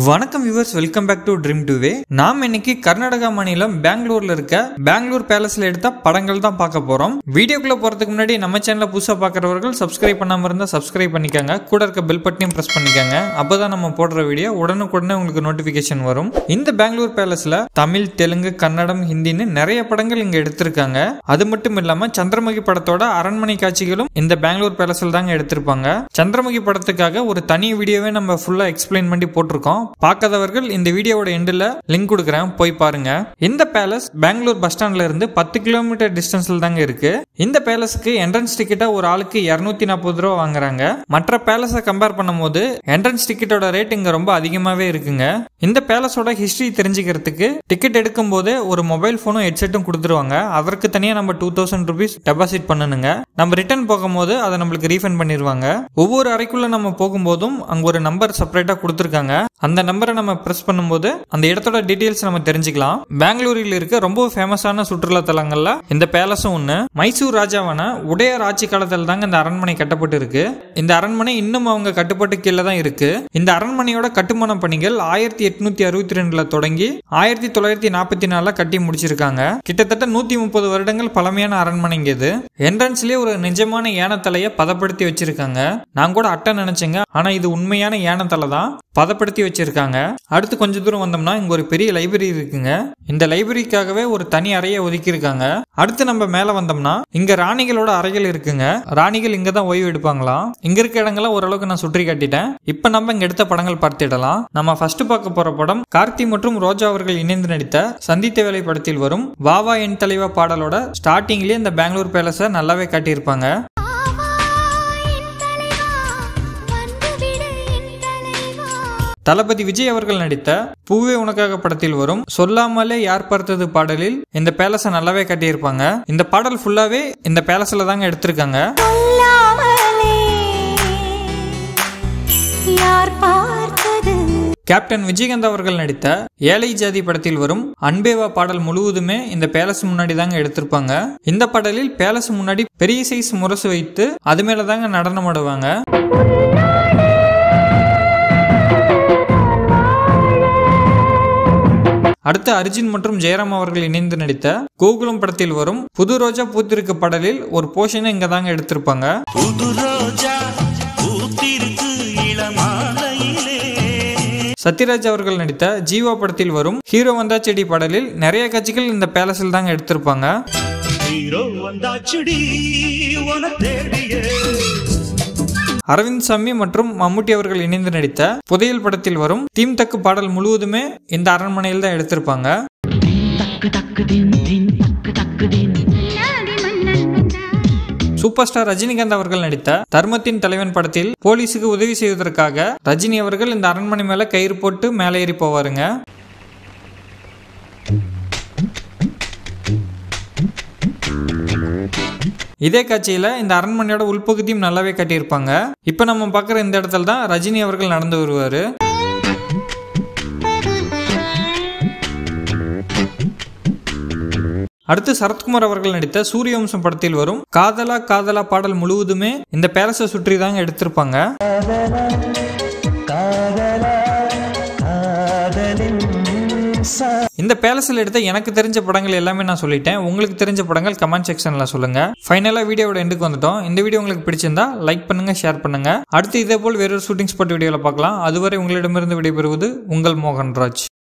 வணக்கம் viewers, welcome back to Dream2Way. நாம் இன்னைக்கு கர்நாடகா மாநிலம் பெங்களூர்ல இருக்க பெங்களூர் பேலஸ்ல எடுத்த படங்கள் தான் பார்க்க போறோம். வீடியோக்குள்ள போறதுக்கு முன்னாடி நம்ம சேனலை புதுசா பார்க்கறவர்கள் சப்ஸ்கிரைப் பண்ணாம இருந்தா சப்ஸ்கிரைப் பண்ணிக்கங்க. கூட இருக்க பெல் பட்டனையும் பிரஸ் பண்ணிக்கங்க. அப்பதான் நம்ம போடுற வீடியோ உடனுக்குடனே உங்களுக்கு நோட்டிபிகேஷன் வரும். இந்த பெங்களூர் பேலஸ்ல தமிழ், தெலுங்கு, கன்னடம், ஹிந்தின்னு நிறைய படங்கள் இங்க எடுத்திருக்காங்க. அது மட்டும் இல்லாம சந்திரமுகி படத்தோட அரண்மனை காட்சிகளும் இந்த பெங்களூர் பேலஸ்ல தாங்க எடுத்திருப்பாங்க. சந்திரமுகி படத்துக்காக ஒரு தனி வீடியோவே நம்ம ஃபுல்லா எக்ஸ்பிளைன் பண்ணி போட்டிருக்கோம். பார்க்காதவர்கள் இந்த வீடியோவோட எண்டில் லிங்க் கொடுக்குறேன், போய் பாருங்க. இந்த பேலஸ் பெங்களூர் பஸ் ஸ்டாண்ட்ல இருந்து 10 கிலோமீட்டர் டிஸ்டன்ஸ்ல தாங்க இருக்கு. இந்த பேலஸுக்கு என்ட்ரன்ஸ் டிக்கெட்டா ஒரு ஆளுக்கு 240 ரூபா வாங்குறாங்க. மற்ற பேலஸை கம்பேர் பண்ணும்போது என்ட்ரன்ஸ் டிக்கெட்டோட ரேட் இங்க ரொம்ப அதிகமாவே இருக்குங்க. இந்த பேலஸோட ஹிஸ்டரி தெரிஞ்சுக்கிறதுக்கு டிக்கெட் எடுக்கும் போதே ஒரு மொபைல் போனும் ஹெட்செட்டும் கொடுத்துருவாங்க. அதற்கு தனியா நம்ம 2000 rupees டெபாசிட் பண்ணணுங்க. நம்ம ரிட்டர்ன் போகும்போது அதை நம்மளுக்கு ரீஃபண்ட் பண்ணிடுவாங்க. ஒவ்வொரு அறைக்குள்ள நம்ம போகும்போதும் அங்க ஒரு நம்பர் செப்பரேட்டா கொடுத்துருக்காங்க. அந்த நம்பரை நம்ம பிரஸ் பண்ணும்போது அந்த இடத்தோட டீடைல்ஸ் நம்ம தெரிஞ்சுக்கலாம். பெங்களூரில் இருக்க ரொம்ப ஃபேமஸான சுற்றுலா தலங்கள்ல இந்த பேலஸும் ஒண்ணு. மைசூர் ராஜாவான உடையார் ஆட்சி காலத்தில் தாங்க இந்த அரண்மனை கட்டப்பட்டு இருக்கு. இந்த அரண்மனை இன்னும் அவங்க கட்டுப்பாட்டு கீழே தான் இருக்கு. இந்த அரண்மனையோட கட்டுமான பணிகள் 1862 தொடங்கி 1944 கட்டி முடிச்சிருக்காங்க. கிட்டத்தட்ட 130 வருடங்கள் பழமையான அரண்மனைங்க இது. என்ட்ரன்ஸ்லயே ஒரு நிஜமான யானை தலையை பதப்படுத்தி வச்சிருக்காங்க. நான் கூட அட்டை நினைச்சேங்க, ஆனா இது உண்மையான யானை தலை தான், பதப்படுத்தி வச்சிருக்காங்க. அடுத்து கொஞ்ச தூரம் வந்தோம்னா இங்க ஒரு பெரிய லைப்ரரி இருக்குங்க. இந்த லைப்ரரிக்காகவே ஒரு தனி அறையை ஒதுக்கி இருக்காங்க. அடுத்து நம்ம மேல வந்தோம்னா இங்க ராணிகளோட அறைகள் இருக்குங்க. ராணிகள் இங்க தான் ஓய்வு எடுப்பாங்களாம். இங்க இருக்க இடங்களை ஓரளவுக்கு நான் சுற்றி காட்டிட்டேன். இப்ப நம்ம இங்க எடுத்த படங்கள் பார்த்துடலாம். நம்ம ஃபர்ஸ்ட் பார்க்க போற படம் கார்த்தி மற்றும் ரோஜா அவர்கள் இணைந்து நடித்த சந்தித்த வேலை படத்தில் வரும் வாவா என் தலைவா பாடலோட ஸ்டார்டிங்லயே இந்த பெங்களூர் பேலஸை நல்லாவே காட்டியிருப்பாங்க. தளபதி விஜய் அவர்கள் நடித்த பூவே உனக்காக படத்தில் வரும் சொல்லாமலே யார் பார்த்தது பாடலில் இந்த பேலஸை நல்லாவே கட்டியிருப்பாங்க. இந்த பாடல் ஃபுல்லாவே இந்த பேலஸ்ல தாங்க எடுத்திருக்காங்க. கேப்டன் விஜயகாந்த் அவர்கள் நடித்த ஏழை ஜாதி படத்தில் வரும் அன்பேவா பாடல் முழுவதுமே இந்த பேலஸ் முன்னாடி தாங்க எடுத்திருப்பாங்க. இந்த பாடலில் பேலஸ் முன்னாடி பெரிய சைஸ் முரசு வைத்து அது மேல தாங்க நடனம் ஆடுவாங்க. அடுத்து அர்ஜுன் மற்றும் ஜெயராம் அவர்கள் இணைந்து நடித்த கோகுலம் படத்தில் வரும் புது ரோஜா பூத்திருக்கு பாடலில் ஒரு போர்ஷனை இங்க தாங்க எடுத்திருப்பாங்க. சத்யராஜ் அவர்கள் நடித்த ஜீவா படத்தில் வரும் ஹீரோ வந்தா செடி பாடலில் நிறைய காட்சிகள் இந்த பேலஸில் தாங்க எடுத்திருப்பாங்க. அரவிந்த் சாமி மற்றும் மம்முட்டி அவர்கள் இணைந்து நடித்த புதையல் படத்தில் வரும் தீம் தக்கு பாடல் முழுவதுமே இந்த அரண்மனையில் தான் எடுத்திருப்பாங்க. சூப்பர் ஸ்டார் ரஜினிகாந்த் அவர்கள் நடித்த தர்மத்தின் தலைவன் படத்தில் போலீஸுக்கு உதவி செய்வதற்காக ரஜினி அவர்கள் இந்த அரண்மனை மேல கயிறு போட்டு மேலே ஏறி போவாருங்க. இதே காட்சியில இந்த அரண்மனையோட உள்பகுதியும் நல்லாவே கட்டியிருப்பாங்க. இப்ப நம்ம பாக்குற இந்த இடத்துல தான் ரஜினி அவர்கள் நடந்து வருவாரு. அடுத்து சரத்குமார் அவர்கள் நடித்த சூரியவம்சம் படத்தில் வரும் காதலா காதலா பாடல் முழுவதுமே இந்த பேலஸை சுற்றி தாங்க எடுத்திருப்பாங்க. இந்த பேலஸ்ல எடுத்த எனக்கு தெரிஞ்ச படங்கள் எல்லாமே நான் சொல்லிட்டேன். உங்களுக்கு தெரிஞ்ச படங்கள் கமெண்ட் செக்ஷன்ல சொல்லுங்க. ஃபைனலா வீடியோவோட எண்டுக்கு வந்துட்டோம். இந்த வீடியோ உங்களுக்கு பிடிச்சிருந்தா லைக் பண்ணுங்க, ஷேர் பண்ணுங்க. அடுத்து இதே போல் வேறொரு ஷூட்டிங் ஸ்பாட் வீடியோல பார்க்கலாம். அதுவரை உங்களிடமிருந்து விடைபெறுவது உங்கள் மோகன்ராஜ்.